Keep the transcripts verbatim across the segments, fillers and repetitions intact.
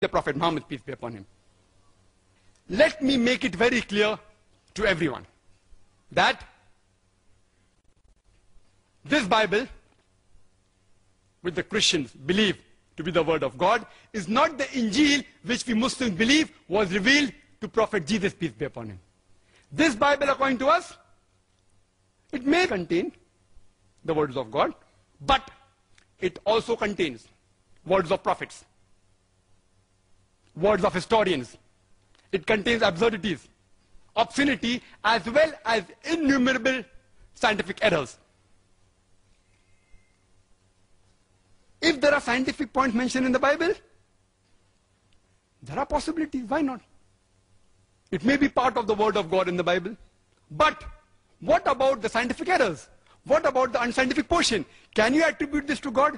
the Prophet Muhammad, peace be upon him. Let me make it very clear to everyone that this Bible, which the Christians believe to be the word of God, is not the Injil which we Muslims believe was revealed to Prophet Jesus, peace be upon him. This Bible, according to us, it may contain the words of God, but it also contains words of prophets, words of historians. It contains absurdities, obscenity, as well as innumerable scientific errors. If there are scientific points mentioned in the Bible, there are possibilities. Why not? It may be part of the word of God in the Bible. But what about the scientific errors? What about the unscientific portion? Can you attribute this to God?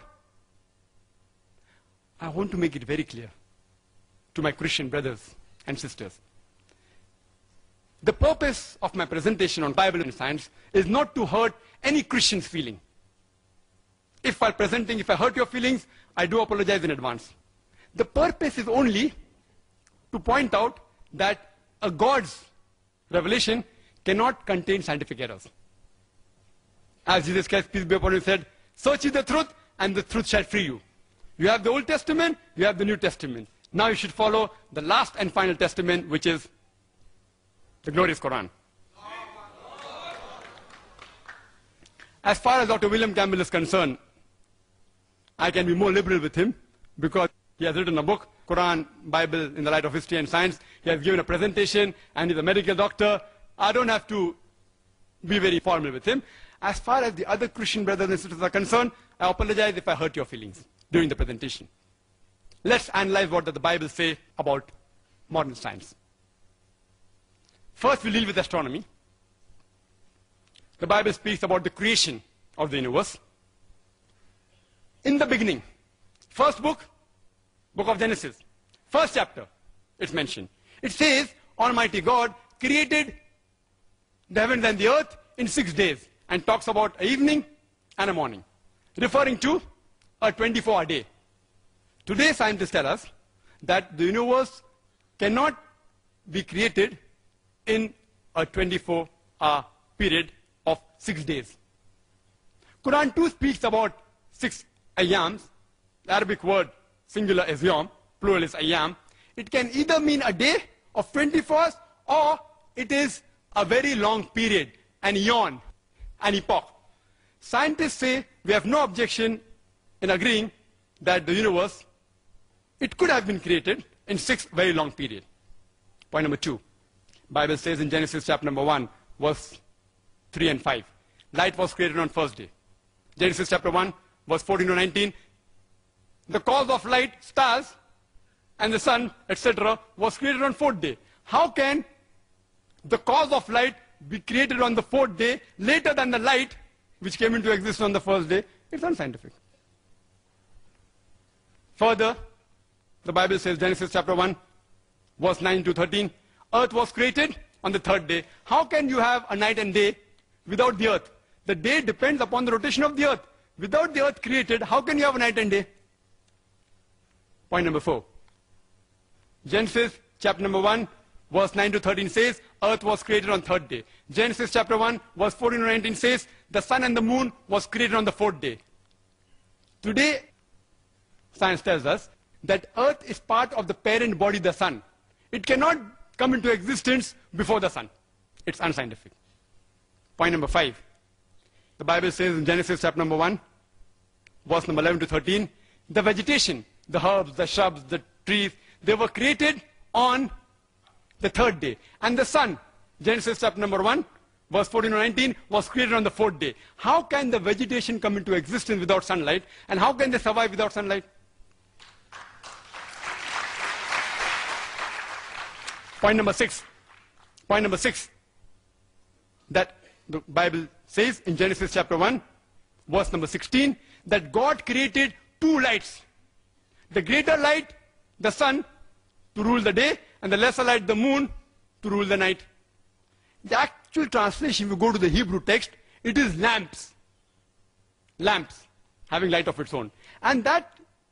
I want to make it very clear to my Christian brothers and sisters. The purpose of my presentation on Bible and science is not to hurt any Christian's feeling. If while presenting, if I hurt your feelings, I do apologize in advance. The purpose is only to point out that a God's revelation cannot contain scientific errors. As Jesus Christ, peace be upon him, said, search ye the truth, and the truth shall free you. You have the Old Testament, you have the New Testament. Now you should follow the last and final testament, which is the glorious Quran. As far as Doctor William Campbell is concerned, I can be more liberal with him because he has written a book, Quran, Bible in the Light of History and Science. He has given a presentation and he's a medical doctor. I don't have to be very formal with him. As far as the other Christian brothers and sisters are concerned, I apologize if I hurt your feelings during the presentation. Let's analyze what does the Bible say about modern science. First, we'll deal with astronomy. The Bible speaks about the creation of the universe. In the beginning, first book, book of Genesis, first chapter, it's mentioned. It says, Almighty God created the heavens and the earth in six days and talks about an evening and a morning, referring to a twenty-four hour day. Today, scientists tell us that the universe cannot be created in a twenty-four hour period of six days. Quran too speaks about six ayams. The Arabic word singular is yom, plural is ayam. It can either mean a day of twenty-four hours or it is a very long period, an eon, an epoch. Scientists say we have no objection in agreeing that the universe, it could have been created in six very long period. Point number two. Bible says in Genesis chapter number one, verse three and five. Light was created on first day. Genesis chapter one, verse fourteen to nineteen. The cause of light, stars, and the sun, et cetera, was created on fourth day. How can the cause of light be created on the fourth day later than the light which came into existence on the first day? It's unscientific. Further, the Bible says, Genesis chapter one, verse nine to thirteen, earth was created on the third day. How can you have a night and day without the earth? The day depends upon the rotation of the earth. Without the earth created, how can you have a night and day? Point number four. Genesis chapter number one, verse nine to thirteen says, earth was created on third day. Genesis chapter one, verse fourteen to nineteen says, the sun and the moon was created on the fourth day. Today, science tells us that earth is part of the parent body, the sun. It cannot come into existence before the sun. It's unscientific. Point number five. The Bible says in Genesis chapter number one, verse number eleven to thirteen, the vegetation, the herbs, the shrubs, the trees, they were created on the third day. And the sun, Genesis chapter number one, verse fourteen to nineteen, was created on the fourth day. How can the vegetation come into existence without sunlight? And how can they survive without sunlight? Point number six. Point number six. That the Bible says in Genesis chapter one, verse number sixteen, that God created two lights. The greater light, the sun, to rule the day, and the lesser light, the moon, to rule the night. The actual translation, if you go to the Hebrew text, it is lamps. Lamps, having light of its own. And that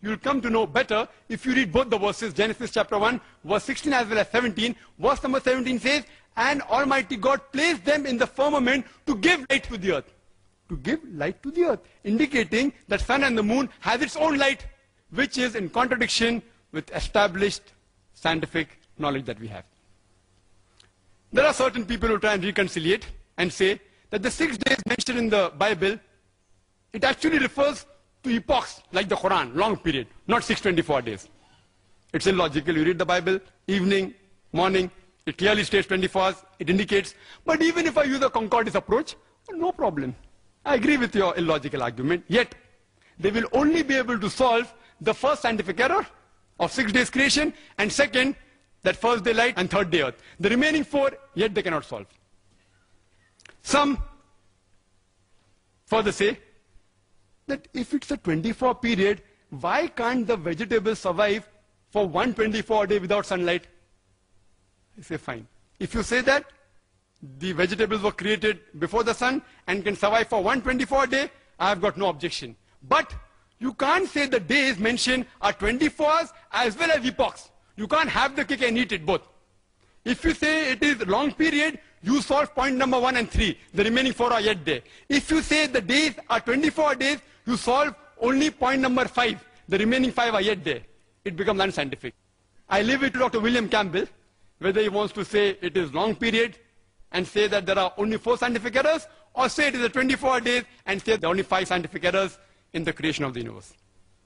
you'll come to know better if you read both the verses, Genesis chapter one, verse sixteen as well as seventeen. Verse number seventeen says, and Almighty God placed them in the firmament to give light to the earth. To give light to the earth, indicating that sun and the moon has its own light, which is in contradiction with established scientific knowledge that we have. There are certain people who try and reconciliate and say that the six days mentioned in the Bible, it actually refers to epochs like the Quran, long period, not six hundred twenty-four days. It's illogical. You read the Bible, evening, morning, it clearly states twenty-four hours, it indicates. But even if I use a concordance approach, no problem. I agree with your illogical argument, yet they will only be able to solve the first scientific error of six days creation, and second, that first day light and third day earth. The remaining four, yet they cannot solve. Some further say that if it's a twenty-four period, why can't the vegetables survive for one hundred twenty-four day without sunlight? I say fine. If you say that the vegetables were created before the sun and can survive for one hundred twenty-four day, I have got no objection. But you can't say the days mentioned are twenty-four hours as well as epochs. You can't have the cake and eat it both. If you say it is long period, you solve point number one and three. The remaining four are yet there. If you say the days are twenty-four days, you solve only point number five. The remaining five are yet there. It becomes unscientific. I leave it to Doctor William Campbell, whether he wants to say it is long period and say that there are only four scientific errors, or say it is a twenty-four days and say there are only five scientific errors in the creation of the universe.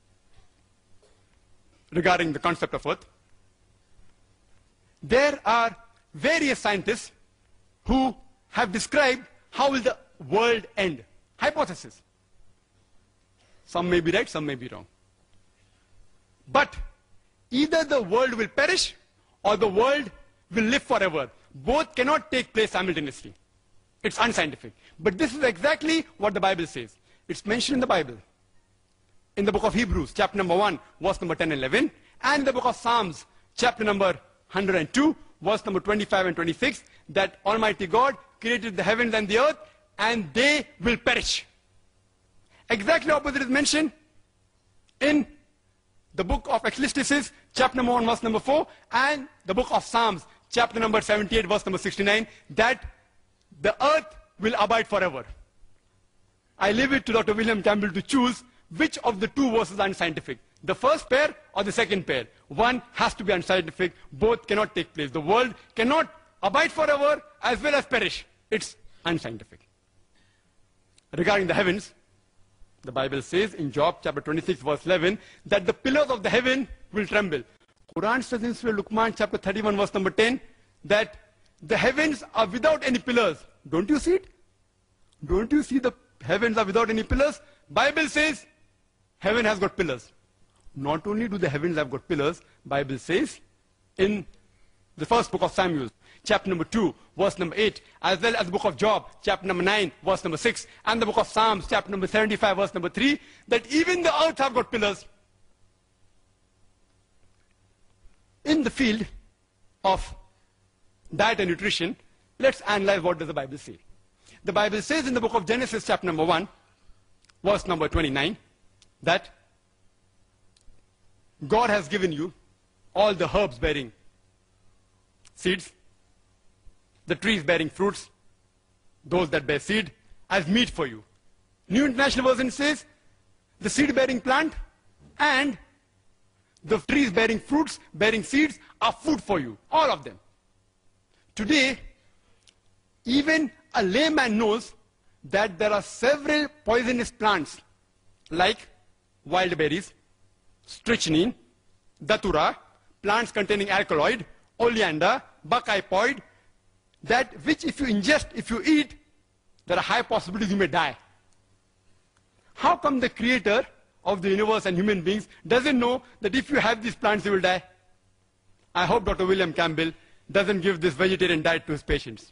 Regarding the concept of earth, there are various scientists who have described how will the world end. Hypothesis. Some may be right, some may be wrong. But either the world will perish or the world will live forever. Both cannot take place simultaneously. It's unscientific. But this is exactly what the Bible says. It's mentioned in the Bible. In the book of Hebrews, chapter number one, verse number ten and eleven. And in the book of Psalms, chapter number one hundred two, verse number twenty-five and twenty-six, that Almighty God created the heavens and the earth, and they will perish. Exactly opposite is mentioned in the book of Ecclesiastes, chapter number one, verse number four, and the book of Psalms, chapter number seventy-eight, verse number sixty-nine, that the earth will abide forever. I leave it to Doctor William Campbell to choose which of the two verses are unscientific. The first pair or the second pair. One has to be unscientific. Both cannot take place. The world cannot abide forever as well as perish. It's unscientific. Regarding the heavens, the Bible says in Job chapter twenty-six verse eleven that the pillars of the heaven will tremble. Quran says in Surah Luqman chapter thirty-one verse number ten that the heavens are without any pillars. Don't you see it? Don't you see the heavens are without any pillars? Bible says heaven has got pillars. Not only do the heavens have got pillars, Bible says in the first book of Samuel, chapter number two, verse number eight, as well as the book of Job, chapter number nine, verse number six, and the book of Psalms, chapter number seventy-five, verse number three, that even the earth have got pillars. In the field of diet and nutrition, let's analyze what does the Bible say. The Bible says in the book of Genesis, chapter number one, verse number twenty-nine, that God has given you all the herbs bearing seeds, the trees bearing fruits, those that bear seed, as meat for you. New International Version says the seed bearing plant and the trees bearing fruits, bearing seeds are food for you, all of them. Today, even a layman knows that there are several poisonous plants like wild berries, strychnine, datura, plants containing alkaloid, oleander, buckeye pod, that which if you ingest, if you eat, there are high possibilities you may die. How come the creator of the universe and human beings doesn't know that if you have these plants you will die? I hope Doctor William Campbell doesn't give this vegetarian diet to his patients.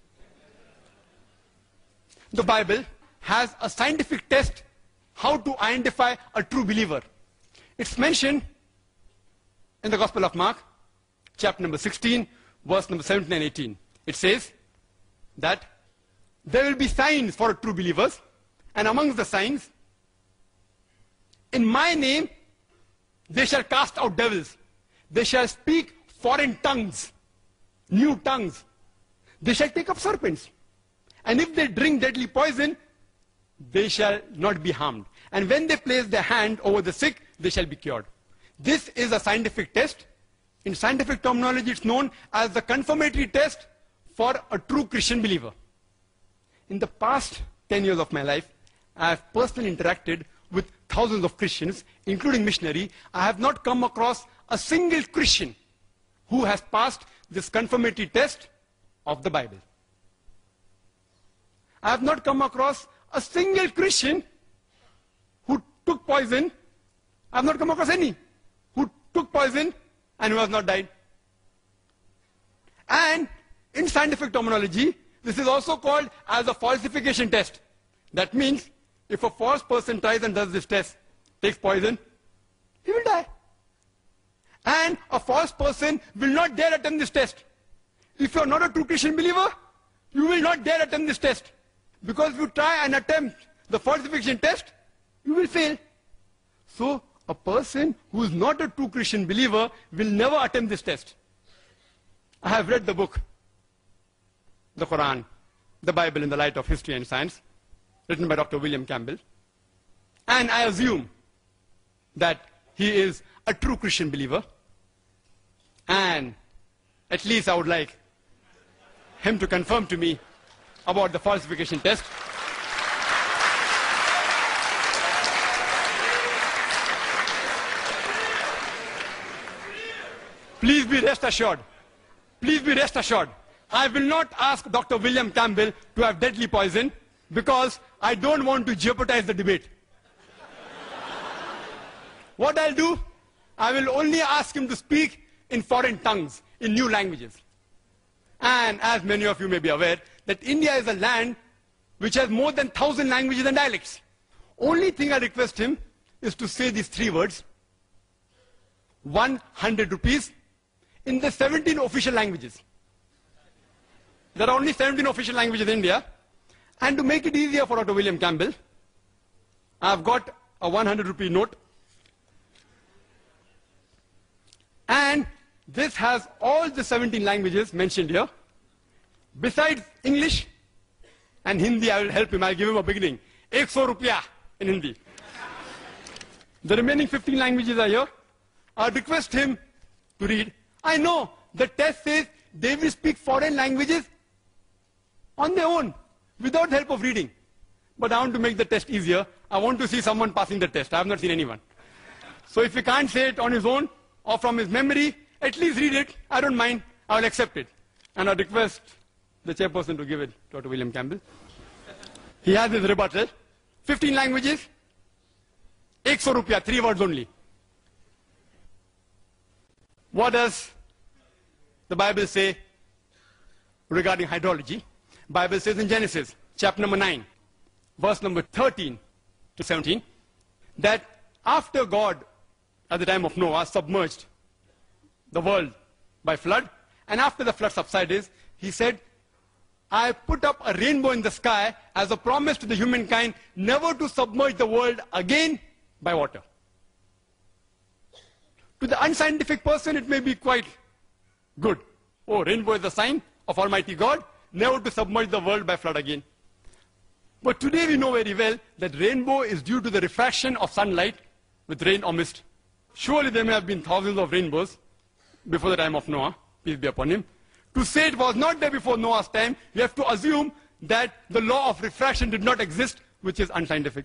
The Bible has a scientific test how to identify a true believer. It's mentioned in the Gospel of Mark, chapter number sixteen, verse number seventeen and eighteen. It says that there will be signs for true believers, and amongst the signs, in my name, They shall cast out devils. They shall speak foreign tongues, new tongues. They shall take up serpents. And if they drink deadly poison, they shall not be harmed. And when they place their hand over the sick, they shall be cured. This is a scientific test. In scientific terminology, it's known as the confirmatory test for a true Christian believer. In the past ten years of my life, I have personally interacted with thousands of Christians, including missionaries. I have not come across a single Christian who has passed this confirmatory test of the Bible. I have not come across a single Christian who took poison. I have not come across any who took poison and who has not died. And in scientific terminology, this is also called as a falsification test. That means if a false person tries and does this test, takes poison, he will die. And a false person will not dare attempt this test. If you are not a true Christian believer, you will not dare attempt this test. Because if you try and attempt the falsification test, you will fail. So, a person who is not a true Christian believer will never attempt this test. I have read the book, the Quran, the Bible in the light of history and science, written by Doctor William Campbell. And I assume that he is a true Christian believer. And at least I would like him to confirm to me about the falsification test. Please be rest assured. Please be rest assured. I will not ask Doctor William Campbell to have deadly poison because I don't want to jeopardize the debate. What I'll do, I will only ask him to speak in foreign tongues, in new languages. And as many of you may be aware, that India is a land which has more than thousand languages and dialects. Only thing I request him is to say these three words, one hundred rupees, in the seventeen official languages. There are only seventeen official languages in India. And to make it easier for Doctor William Campbell, I've got a one hundred rupee note. And this has all the seventeen languages mentioned here. Besides English and Hindi, I will help him. I'll give him a beginning. one hundred rupiah in Hindi. The remaining fifteen languages are here. I'll request him to read. I know the test says they will speak foreign languages on their own, without help of reading. But I want to make the test easier. I want to see someone passing the test. I have not seen anyone. So if he can't say it on his own or from his memory, at least read it. I don't mind. I will accept it. And I request the chairperson to give it to Doctor William Campbell. He has his rebuttal. fifteen languages. one hundred rupiah, three words only. What does the Bible say regarding hydrology? Bible says in Genesis, chapter number nine, verse number thirteen to seventeen, that after God, at the time of Noah, submerged the world by flood, and after the flood subsided, he said, I put up a rainbow in the sky as a promise to the humankind never to submerge the world again by water. To the unscientific person, it may be quite good. Oh, rainbow is a sign of Almighty God, never to submerge the world by flood again. But today we know very well that rainbow is due to the refraction of sunlight with rain or mist. Surely there may have been thousands of rainbows before the time of Noah, peace be upon him. To say it was not there before Noah's time, you have to assume that the law of refraction did not exist, which is unscientific.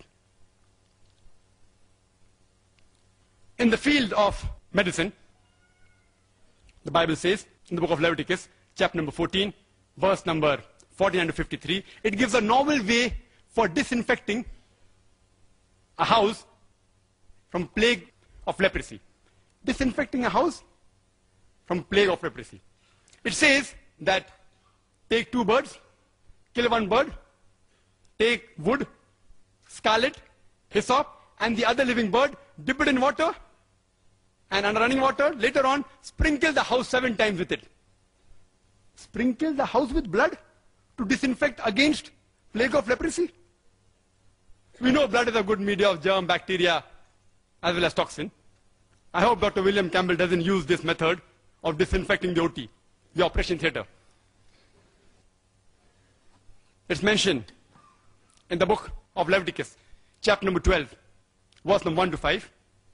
In the field of medicine, the Bible says, in the book of Leviticus, chapter number fourteen, verse number forty-nine to fifty-three, it gives a novel way for disinfecting a house from plague of leprosy. Disinfecting a house from plague of leprosy. It says that take two birds, kill one bird, take wood, scarlet, hyssop, and the other living bird, dip it in water, and under running water, later on, sprinkle the house seven times with it. Sprinkle the house with blood to disinfect against plague of leprosy? We know blood is a good media of germ, bacteria, as well as toxin. I hope Doctor William Campbell doesn't use this method of disinfecting the O T, the operation theater. It's mentioned in the book of Leviticus, chapter number twelve, verse number one to five.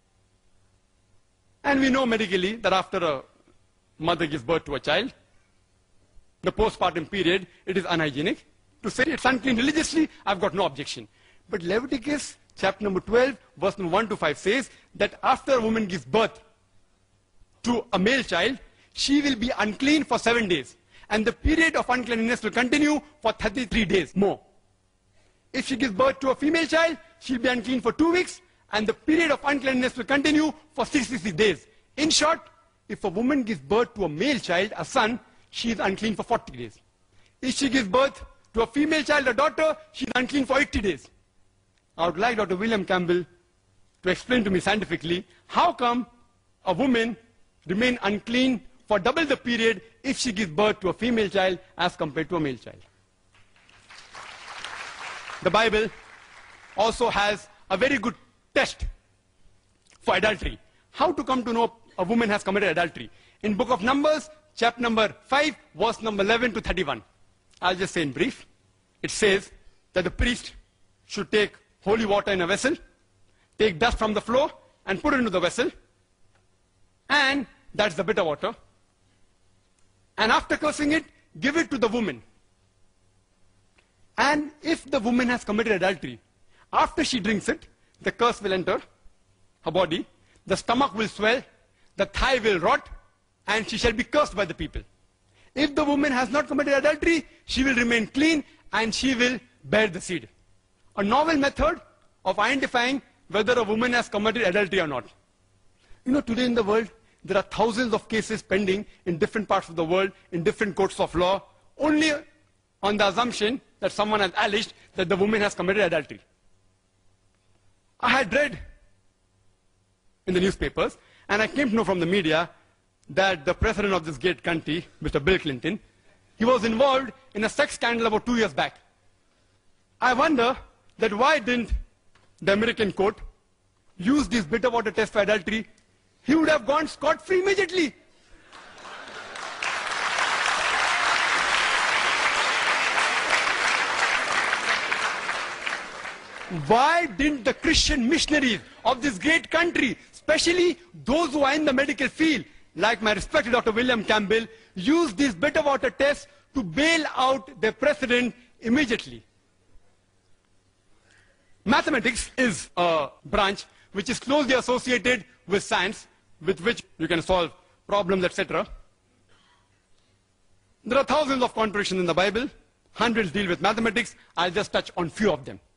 And we know medically that after a mother gives birth to a child, the postpartum period, it is unhygienic. To say it's unclean religiously, I've got no objection. But Leviticus chapter number twelve, verse number one to five says that after a woman gives birth to a male child, she will be unclean for seven days. And the period of uncleanness will continue for thirty-three days more. If she gives birth to a female child, she'll be unclean for two weeks. And the period of uncleanness will continue for sixty-six days. In short, if a woman gives birth to a male child, a son, she is unclean for forty days. If she gives birth to a female child, a daughter, she is unclean for eighty days. I would like Doctor William Campbell to explain to me scientifically, how come a woman remains unclean for double the period if she gives birth to a female child as compared to a male child? The Bible also has a very good test for adultery. How to come to know a woman has committed adultery? In book of Numbers, chapter number five, verse number eleven to thirty-one. I'll just say in brief. It says that the priest should take holy water in a vessel, take dust from the floor and put it into the vessel, and that's the bitter water. And after cursing it, give it to the woman. And if the woman has committed adultery, after she drinks it, the curse will enter her body, the stomach will swell, the thigh will rot, and she shall be cursed by the people. If the woman has not committed adultery, she will remain clean and she will bear the seed. A novel method of identifying whether a woman has committed adultery or not. You know, today in the world, there are thousands of cases pending in different parts of the world, in different courts of law, only on the assumption that someone has alleged that the woman has committed adultery. I had read in the newspapers, and I came to know from the media that the president of this great country, Mister Bill Clinton, he was involved in a sex scandal about two years back. I wonder that why didn't the American court use this bitter water test for adultery? He would have gone scot-free immediately. Why didn't the Christian missionaries of this great country, especially those who are in the medical field, like my respected Doctor William Campbell, use this bitter water test to bail out their president immediately? Mathematics is a branch which is closely associated with science, with which you can solve problems, et cetera. There are thousands of contradictions in the Bible. Hundreds deal with mathematics. I'll just touch on few of them.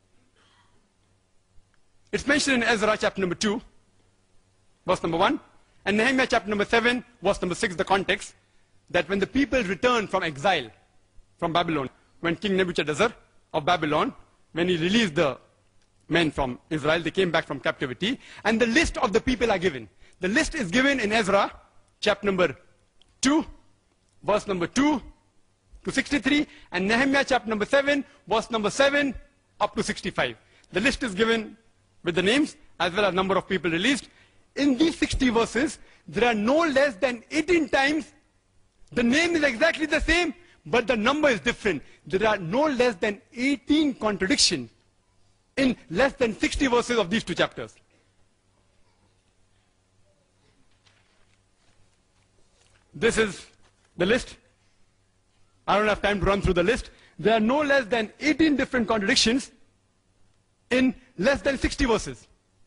It's mentioned in Ezra chapter number two, verse number one, and Nehemiah chapter number seven, verse number six, the context, that when the people returned from exile from Babylon, when King Nebuchadnezzar of Babylon, when he released the men from Israel, they came back from captivity, and the list of the people are given. The list is given in Ezra chapter number two, verse number two to sixty-three, and Nehemiah chapter number seven, verse number seven up to sixty-five. The list is given with the names as well as number of people released. In these sixty verses, there are no less than eighteen times, the name is exactly the same, but the number is different. There are no less than eighteen contradictions in less than sixty verses of these two chapters. This is the list. I don't have time to run through the list. There are no less than eighteen different contradictions in less than sixty verses.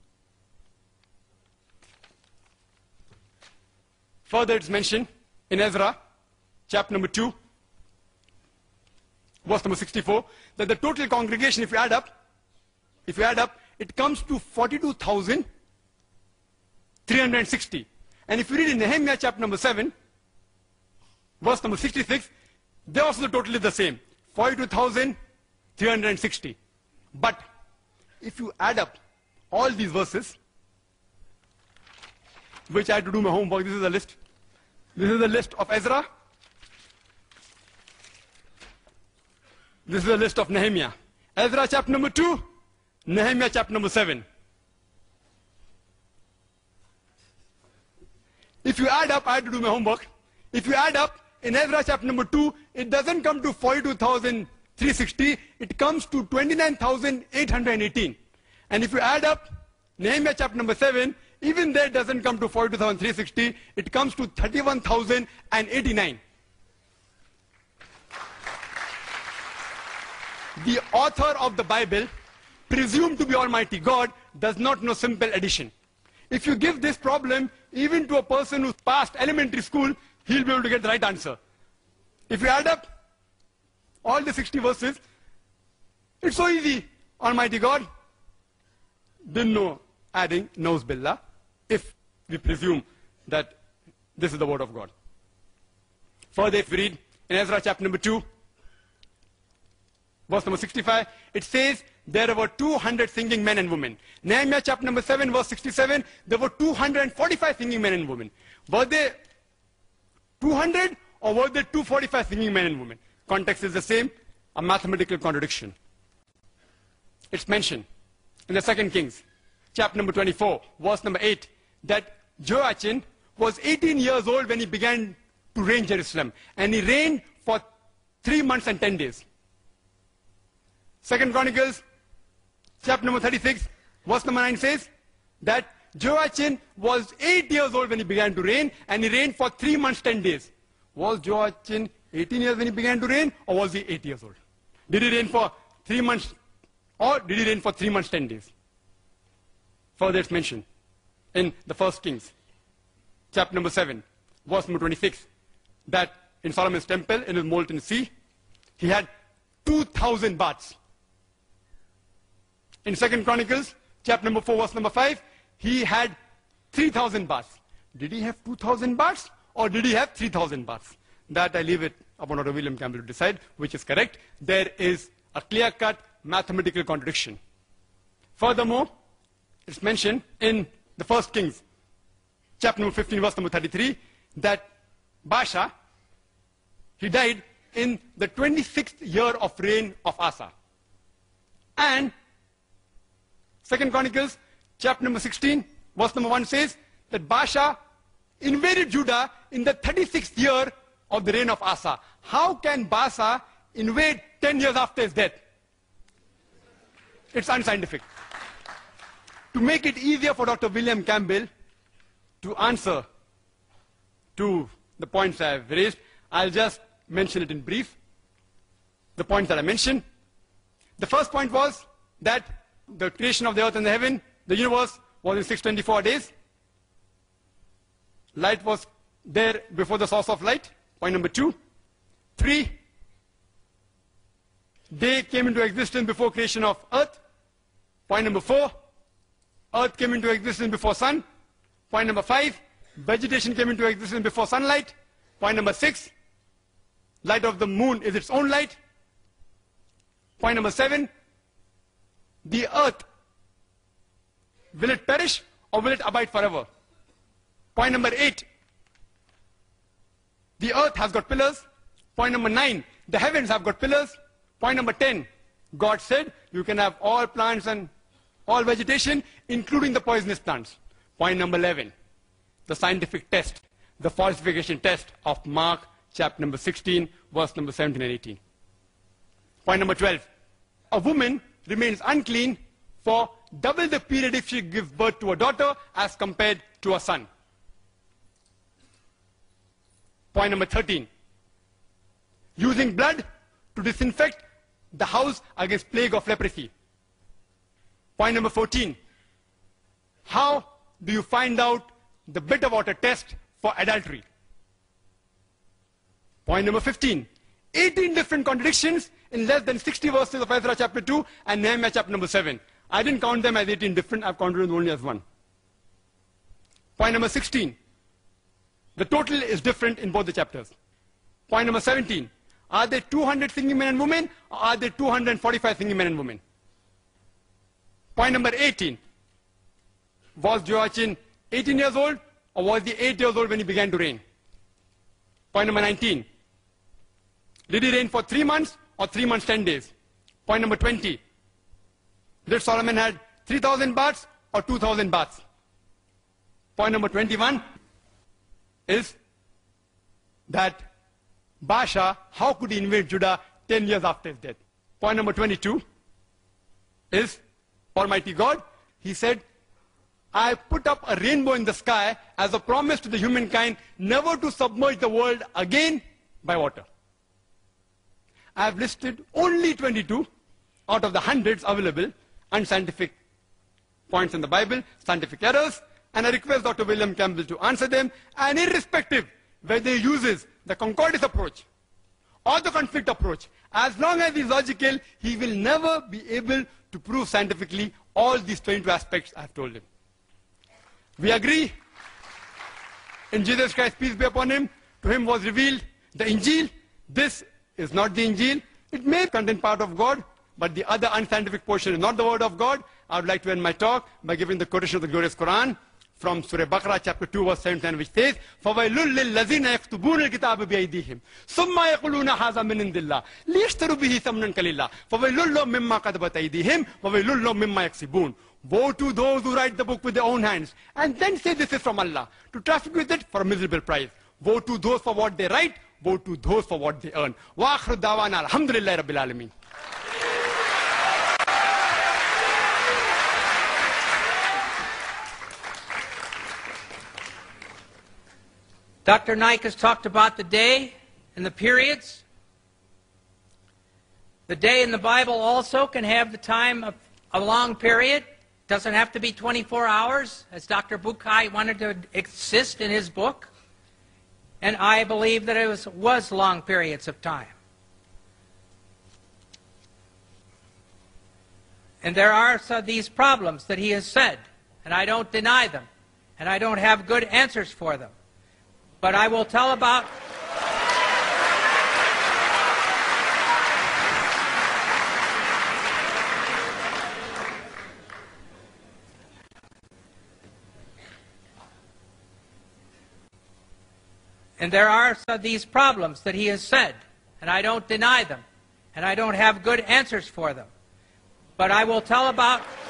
Further, it's mentioned in Ezra, chapter number two, verse number sixty-four, that the total congregation, if you add up, if you add up, it comes to forty-two thousand three hundred sixty. And if you read in Nehemiah chapter number seven, verse number sixty-six, they also the total is the same, forty-two thousand three hundred sixty. But if you add up all these verses, which I had to do my homework, this is a list. This is the list of Ezra. This is the list of Nehemiah. Ezra chapter number two, Nehemiah chapter number seven. if you add up, I had to do my homework. If you add up, in Ezra chapter number two, it doesn't come to forty-two thousand three hundred sixty, it comes to twenty-nine thousand eight hundred eighteen. And if you add up Nehemiah chapter number seven, even there it doesn't come to forty-two thousand three hundred sixty, it comes to thirty-one thousand eighty-nine. The author of the Bible, presumed to be Almighty God, does not know simple addition. If you give this problem even to a person who passed elementary school, he'll be able to get the right answer. If you add up all the sixty verses, it's so easy. Almighty God didn't know adding, knows Billah, if we presume that this is the word of God. Further, if we read in Ezra chapter number two, verse number sixty-five, it says there were two hundred singing men and women. Nehemiah chapter number seven, verse sixty-seven, there were two hundred forty-five singing men and women. Were they two hundred or were there two hundred forty-five singing men and women? Context is the same, a mathematical contradiction. It's mentioned in the Second Kings, chapter number twenty-four, verse number eight, that Joachim was eighteen years old when he began to reign Jerusalem. And he reigned for three months and ten days. Second Chronicles, chapter number thirty-six, verse number nine says that Joachim was eight years old when he began to reign, and he reigned for three months, ten days. Was Joachim eighteen years when he began to reign, or was he eight years old? Did he reign for three months, or did he reign for three months, ten days? Further, it's mentioned in the First Kings, chapter number seven, verse number twenty-six, that in Solomon's temple, in his molten sea, he had two thousand baths. In Second Chronicles, chapter number four, verse number five, he had three thousand baths. Did he have two thousand baths, or did he have three thousand baths? That I leave it upon Doctor William Campbell to decide which is correct. There is a clear-cut mathematical contradiction. Furthermore, it's mentioned in the First Kings, chapter number fifteen, verse number thirty-three, that Baasha, he died in the twenty-sixth year of reign of Asa. And Second Chronicles, chapter number sixteen, verse number one says that Baasha invaded Judah in the thirty-sixth year of the reign of Asa. How can Baasha invade ten years after his death? It's unscientific. To make it easier for Doctor William Campbell to answer to the points I have raised, I'll just mention it in brief. The points that I mentioned. The first point was that the creation of the earth and the heaven, the universe, was in six hundred twenty-four days. Light was there before the source of light. Point number two. Three, day came into existence before creation of earth. Point number four, earth came into existence before sun. Point number five, vegetation came into existence before sunlight. Point number six, light of the moon is its own light. Point number seven, the earth, will it perish or will it abide forever? Point number eight, the earth has got pillars. Point number nine, the heavens have got pillars. Point number ten, God said you can have all plants and all vegetation, including the poisonous plants. Point number eleven, the scientific test, the falsification test of Mark chapter number sixteen, verse number seventeen and eighteen. Point number twelve, a woman remains unclean for double the period if she gives birth to a daughter as compared to a son. Point number thirteen, using blood to disinfect the house against plague of leprosy. Point number fourteen, how do you find out the bitter water test for adultery? Point number fifteen, eighteen different contradictions in less than sixty verses of Ezra chapter two and Nehemiah chapter number seven. I didn't count them as eighteen different, I've counted them only as one. Point number sixteen, the total is different in both the chapters. Point number seventeen, are there two hundred singing men and women, or are there two hundred forty-five singing men and women? Point number eighteen, was Joachim eighteen years old, or was he eight years old when he began to reign? Point number nineteen, did he reign for three months or three months, ten days? Point number twenty, did Solomon had three thousand baths or two thousand baths? Point number twenty-one, is that Baasha, how could he invade Judah ten years after his death? Point number twenty-two is Almighty God. He said, I put up a rainbow in the sky as a promise to the humankind never to submerge the world again by water. I have listed only twenty-two out of the hundreds available unscientific points in the Bible, scientific errors, and I request Doctor William Campbell to answer them, and irrespective whether he uses the concordance approach or the conflict approach, as long as he is logical, he will never be able to prove scientifically all these twenty-two aspects I have told him. We agree in Jesus Christ, peace be upon him. To him was revealed the Injil. This is not the Injil. It may contain part of God, but the other unscientific portion is not the word of God. I would like to end my talk by giving the quotation of the glorious Quran from Surah Baqarah chapter two verse seventeen, which says, فَوَيْلٌ لِلَّذِينَ يَكْتُبُونَ الْكِتَابَ بِأَيْدِيهِمْ ثُمَّ يَقُولُونَ هَذَا مِنْ عِنْدِ اللَّهِ لِيَشْتَرُوا بِهِ ثَمَنًا قَلِيلًا فَوَيْلٌ لَهُم مِّمَّا كَتَبَتْ أَيْدِيهِمْ وَوَيْلٌ لَهُم مِّمَّا يَكْسِبُونَ. Woe to those who write the book with their own hands and then say this is from Allah, to traffic with it for a miserable price. Woe to those for what they write, woe to those for what they earn. Wa akhiru da'wana alhamdulillahi rabbil alameen. Doctor Naik has talked about the day and the periods. The day in the Bible also can have the time of a long period. Doesn't have to be twenty-four hours, as Doctor Bukai wanted to insist in his book. And I believe that it was, was long periods of time. And there are so these problems that he has said, and I don't deny them, and I don't have good answers for them. But I will tell about... And there are so these problems that he has said, and I don't deny them, and I don't have good answers for them. But I will tell about...